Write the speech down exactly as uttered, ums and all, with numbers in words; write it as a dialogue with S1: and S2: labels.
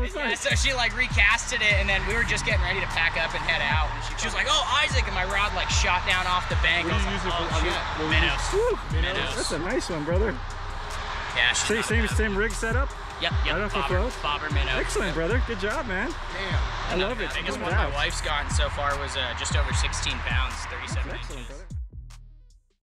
S1: that's
S2: yeah,
S1: nice.
S2: so she like recasted it, and then we were just getting ready to pack up and head out. And she, she was like, "Oh, Isaac," and my rod like shot down off the bank.
S1: What do you
S2: I was
S1: use
S2: like,
S1: it
S2: oh,
S1: for?
S2: shit. Minnows.
S1: Minnows.
S2: Minnows.
S1: That's a nice one, brother.
S2: Yeah, she's
S1: Same,
S2: not
S1: same,
S2: bad.
S1: same rig setup?
S2: Yep, yep.
S1: Right off the
S2: bobber,
S1: float?
S2: bobber minnow.
S1: Excellent, brother. Good job, man.
S2: Damn.
S1: I love it.
S2: I guess
S1: No
S2: one
S1: doubt.
S2: my wife's gotten so far was uh, just over sixteen pounds, thirty-seven
S1: Excellent,
S2: inches.
S1: brother.